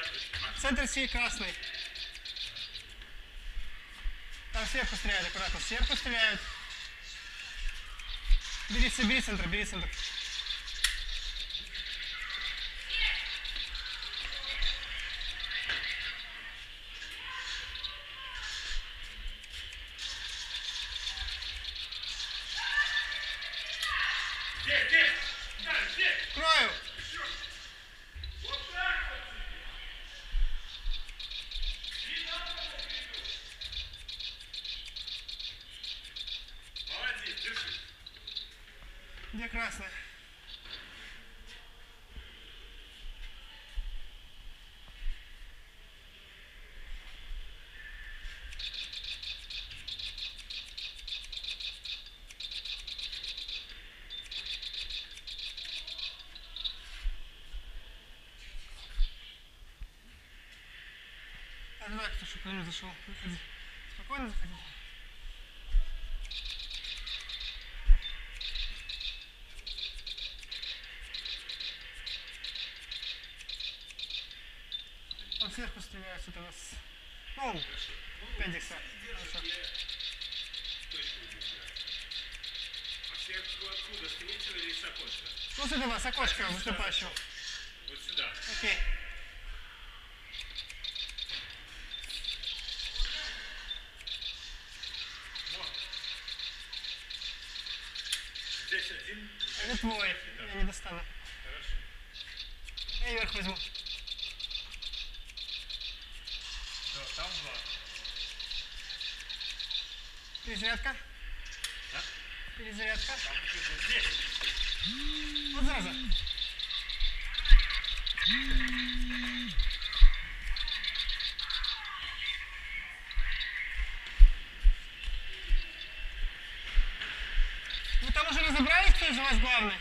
Центр сей красный. Там сверху стреляют, аккуратно. Сверху стреляют. Бери центр, бери центр. Крою. Молодец, держи. Где красная? Давай, кто что, кто-нибудь зашел. Выходи. Спокойно заходи. Там сверху стреляют, это у нас... Ну, пендикса. Хорошо. А сверху откуда? С третьего или с окошка? Ну, с этого, с окошка выступающего. Вот сюда. Окей. Здесь один. Это твой. Я не достану. Хорошо. Я вверх возьму. Да, там два. Перезарядка. Да? Перезарядка. Там еще вот здесь. Вот зараза. Вы там уже разобрались, кто из вас главный?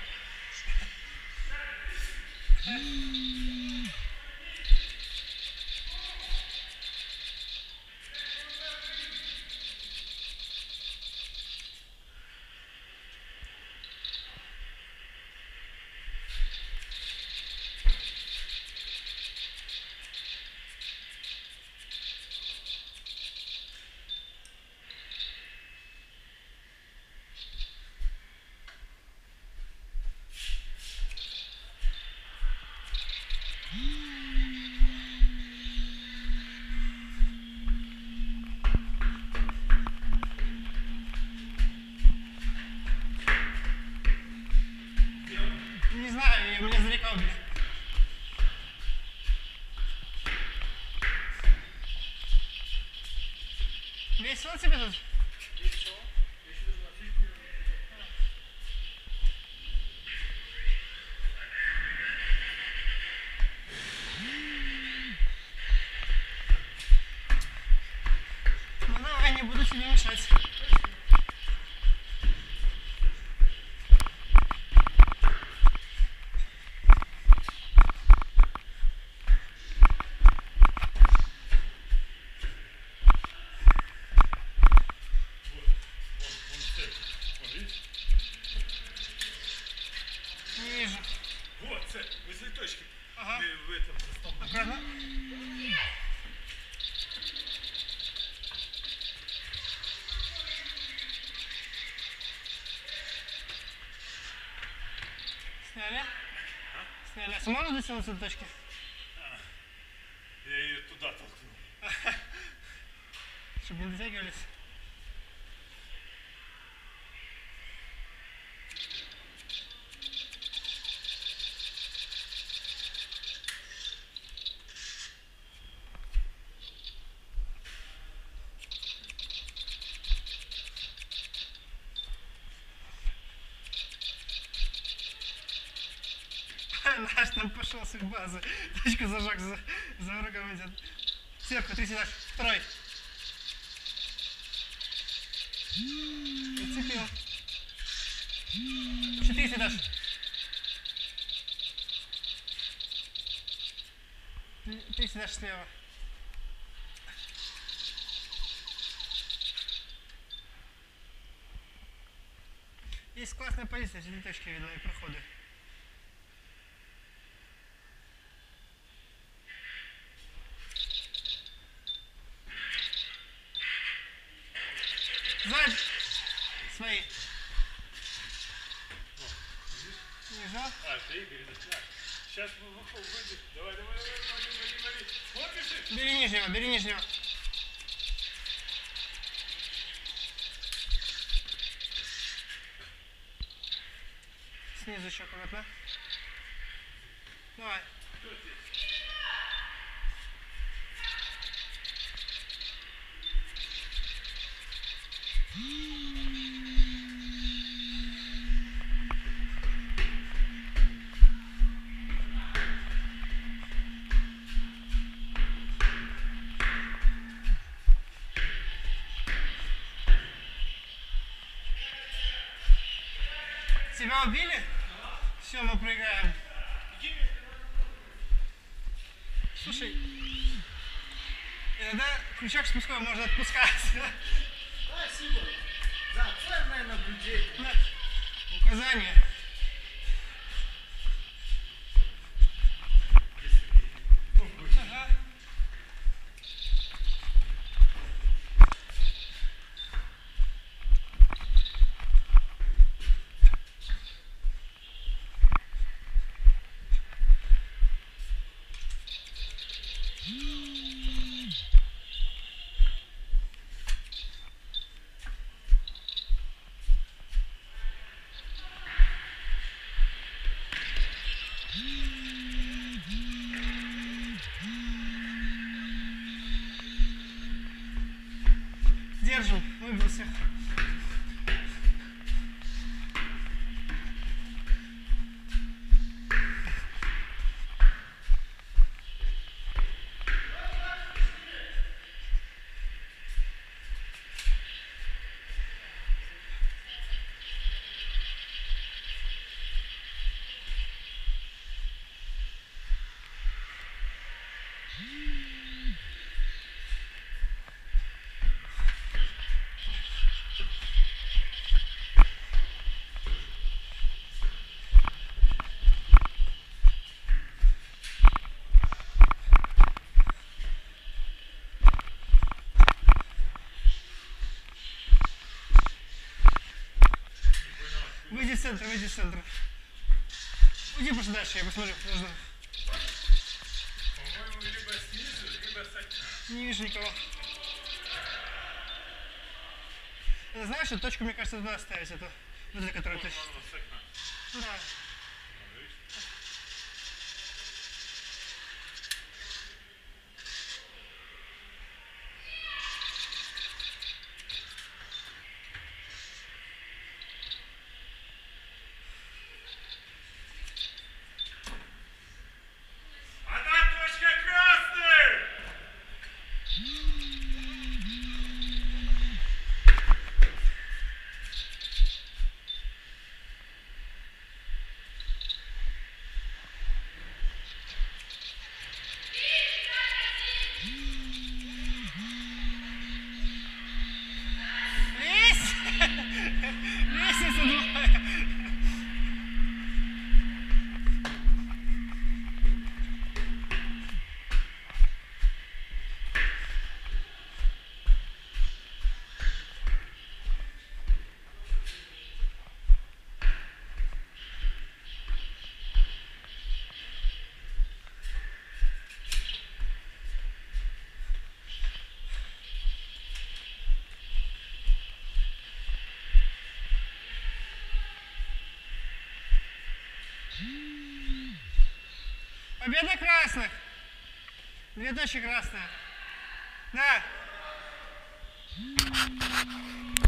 Не знаю, мне далеко были. Весело тебе тут? Весело. Я еще даже на фишку не Ну давай, не буду тебе мешать. Не вижу. Вот, цель. Возле точки. Ага. В этом столбе. Аккуратно. Сняли? Сняли. А сможешь дотянуться до точки? Я ее туда толкнул. Чтобы не дотягивались. Наш там пошел с базы. Точку зажег, за врагом идет. Сверху, ты сюда. Второй. Зацепил. 4 дашь. Ты сюда слева. Есть классная позиция, 4 точки видно и проходы. выйди. Давай, вали. Смотришь? Бери нижнего, бери нижнего. Снизу еще аккуратно. Давай. Кто здесь? Тебя убили? Все, мы проиграем. Слушай, иногда крючок спусковой можно отпускать. Спасибо за ценное наблюдение. Указание. Ага. Держим, выбрался. Выйди из центра, выйди из центра. Уйди просто дальше, я посмотрю. Нужно. По-моему, либо снизу, либо с окна. Не вижу никого. Это знаешь, эту точку, мне кажется, туда ставить. Это, вот эту, которую ты... По-моему, с окна. Да. Одна точка красный! Лезь! Лестница двое. Победа красных! Две точки красные. Да.